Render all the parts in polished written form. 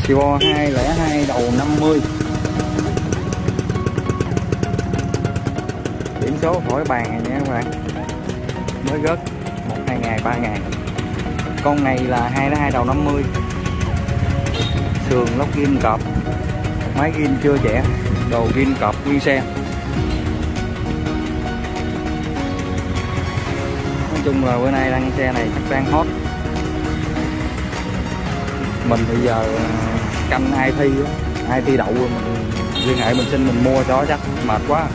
Cibo 202 đầu 50. Biển số khỏi bàn này nha các bạn. Mới rớt 1-2 ngày 3 ngày. Con này là 202 đầu 50. Sườn lốc ghim cọp. Máy ghim chưa trẻ. Đồ ghim cọp nguyên xe. Nói chung là bữa nay đăng xe này chắc đang hot. Mình bây giờ canh ai thi đậu mình liên hệ mình xin mình mua cho chắc mệt quá.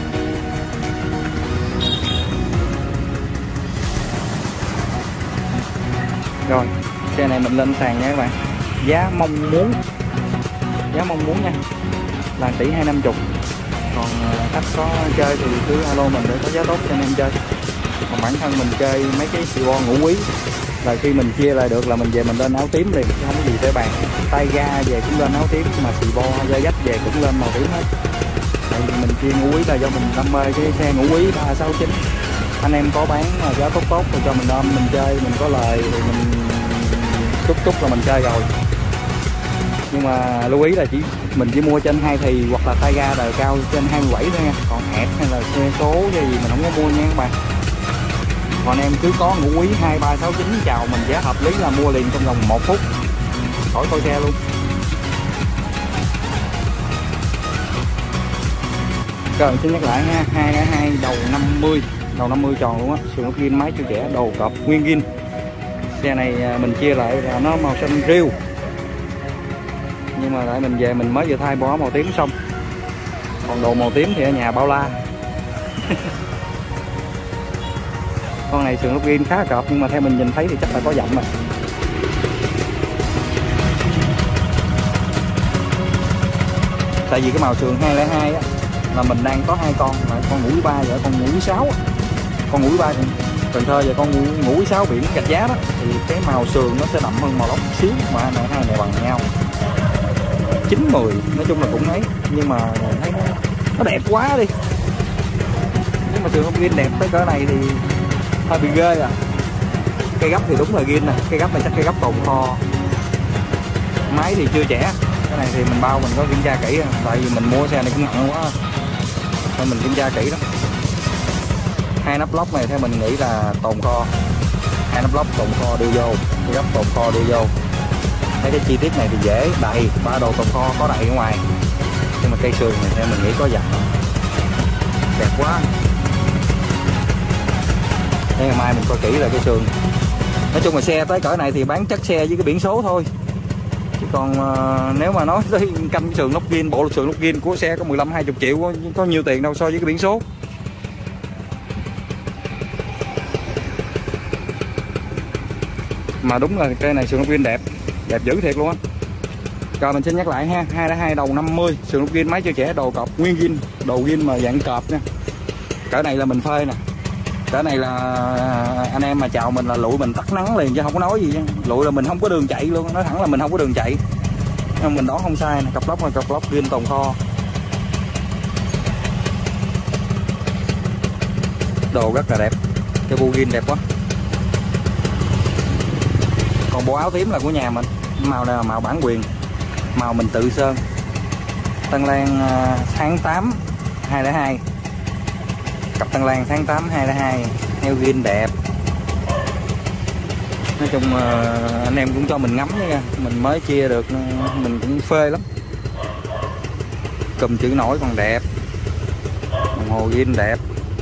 Rồi xe này mình lên sàn nha các bạn. Giá mong muốn nha là 1.250.000. Còn khách có chơi thì cứ alo mình để có giá tốt cho anh em chơi. Còn bản thân mình chơi mấy cái Cibo ngũ quý là khi mình chia lại được là mình về mình lên áo tím liền, chứ không có gì phải bàn. Tay ga về cũng lên áo tím, mà Cibo dây dách về cũng lên màu tím hết. Tại vì mình chia ngũ quý là do mình đam mê cái xe ngũ quý 369. Anh em có bán mà giá tốt thì cho mình ôm mình chơi, mình có lời thì mình chút là mình chơi rồi. Nhưng mà lưu ý là mình chỉ mua trên 2 thì hoặc là tay ga đời cao trên 27 thôi nha. Còn hẹp hay là xe số gì mình không có mua nha các bạn. Còn em cứ có ngũ quý 2369 chào mình giá hợp lý là mua liền trong vòng 1 phút khỏi coi xe luôn. Cần xin nhắc lại ha, 202 đầu 50 tròn luôn á, sườn ốc ghim máy chưa trẻ, đồ cọp nguyên ghim. Xe này mình chia lại là nó màu xanh riêu, nhưng mà tại mình về mình mới vừa thay bỏ màu tím xong, còn đồ màu tím thì ở nhà bao la. Con này sườn ốc ghim khá cọp, nhưng mà theo mình nhìn thấy thì chắc là có dặm mà. Tại vì cái màu sườn 202 á là mình đang có 2 con, là con ngũ quý 3 và con ngũ quý 6 á. Con ngũ quý 3 Cần Thơ và con ngũ quý 6 biển Gạch Giá đó thì cái màu sườn nó sẽ đậm hơn màu lốc xíu, mà hai này bằng nhau 9-10, nói chung là cũng ấy, nhưng mà thấy nó đẹp quá đi. Nếu mà sườn ốc ghim đẹp tới cỡ này thì hơi bị ghê à. Cây gấp thì đúng là ghim nè, cây gấp này chắc cây gấp tồn kho. Máy thì chưa trẻ, cái này thì mình bao mình có kiểm tra kỹ, tại vì mình mua xe này cũng nặng quá nên mình kiểm tra kỹ lắm. 2 nắp lốc này theo mình nghĩ là tồn kho, 2 nắp lốc tồn kho đưa vô, cây gấp tồn kho đưa vô. Mấy cái chi tiết này thì dễ đầy, 3 đồ tồn kho có đầy ở ngoài, nhưng mà cây sườn này theo mình nghĩ có dặn đẹp quá. Thế ngày mai mình coi kỹ là cái sườn. Nói chung là xe tới cỡ này thì bán chất xe với cái biển số thôi, chứ còn nếu mà nói tới canh sườn lốc ghim, bộ sườn lốc ghim của xe có 15-20 triệu, có nhiều tiền đâu so với cái biển số. Mà đúng là cây này sườn lốc ghim đẹp dữ thiệt luôn á. Rồi mình xin nhắc lại ha, 202 đầu 50, sườn lốc ghim máy chưa trẻ, đồ cọp nguyên ghim, đồ ghim mà dạng cọp nha. Cỡ này là mình phê nè, cỡ này là anh em mà chào mình là lụi mình tắt nắng liền chứ không có nói gì. Lụi là mình không có đường chạy luôn, nói thẳng là mình không có đường chạy. Mình đoán không sai nè, cặp lốc ghim tồn kho, đồ rất là đẹp, cái bu ghim đẹp quá. Còn bộ áo tím là của nhà mình, màu này là màu bản quyền, màu mình tự sơn. Tân Lan tháng 8 202, cặp Tân Lan tháng 8 202, heo ghim đẹp. Nói chung anh em cũng cho mình ngắm nha, mình mới chia được mình cũng phê lắm. Cùm chữ nổi còn đẹp, đồng hồ ghim đẹp.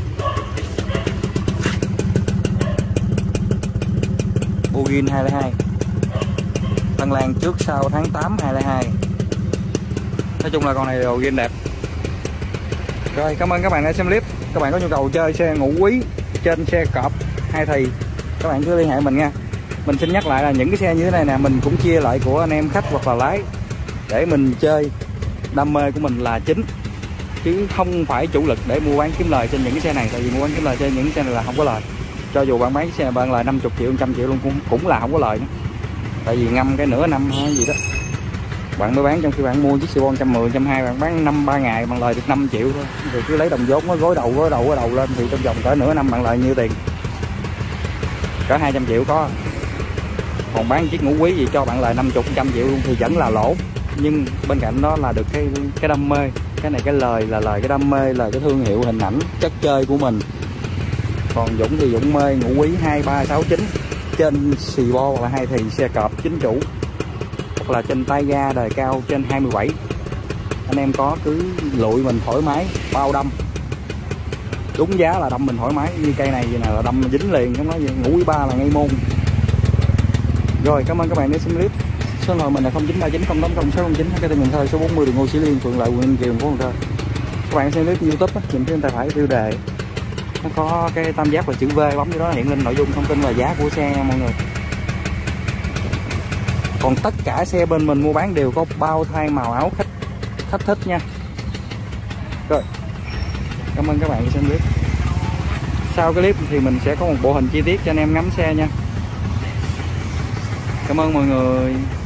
Bu ghim 202, Tân Lan trước sau tháng 8 202. Nói chung là con này đồ ghim đẹp. Rồi cảm ơn các bạn đã xem clip. Các bạn có nhu cầu chơi xe ngũ quý trên xe cọp 2 thì các bạn cứ liên hệ mình nha. Mình xin nhắc lại là những cái xe như thế này nè mình cũng chia lại của anh em khách hoặc là lái để mình chơi, đam mê của mình là chính, chứ không phải chủ lực để mua bán kiếm lời trên những cái xe này. Tại vì mua bán kiếm lời trên những cái xe này là không có lời. Cho dù bạn bán xe bạn lời 50 triệu 100 triệu luôn cũng là không có lời nữa. Tại vì ngâm cái nửa năm hay gì đó bạn mới bán, trong khi bạn mua chiếc Cibo 110 120 bạn bán 5-3 ngày bạn lời được 5 triệu thôi. Rồi cứ lấy đồng vốn nó gối đầu lên thì trong vòng cỡ nửa năm bạn lời nhiêu tiền? Cỡ 200 triệu có. Còn bán chiếc ngũ quý gì cho bạn lời 50 100 triệu luôn thì vẫn là lỗ. Nhưng bên cạnh đó là được cái đam mê. Cái này cái lời là lời cái đam mê, là cái thương hiệu hình ảnh chất chơi của mình. Còn Dũng thì Dũng mê ngũ quý 2369 trên xì bo hoặc là hai thì xe cọp chính chủ, hoặc là trên tay ga đời cao trên 27. Anh em có cứ lụi mình thoải mái, bao đâm đúng giá là đâm mình thoải mái. Như cây này vậy nè là đâm dính liền, không nói gì. Ngũ quý 3 là ngay môn. Rồi cảm ơn các bạn đã xem clip. Số điện mình là 0939080609, cái tên mình thôi, số 40 đường Ngô Sĩ Liên, phường Lợi, quận Ninh Kiều, thành phố Cần Thơ. Các bạn xem clip YouTube á, nhìn phía bên tay phải tiêu đề nó có cái tam giác và chữ V, bấm vô đó hiện lên nội dung thông tin và giá của xe nha mọi người. Còn tất cả xe bên mình mua bán đều có bao thay màu áo khách thích nha. Rồi cảm ơn các bạn đã xem clip. Sau cái clip thì mình sẽ có một bộ hình chi tiết cho anh em ngắm xe nha. Cảm ơn mọi người.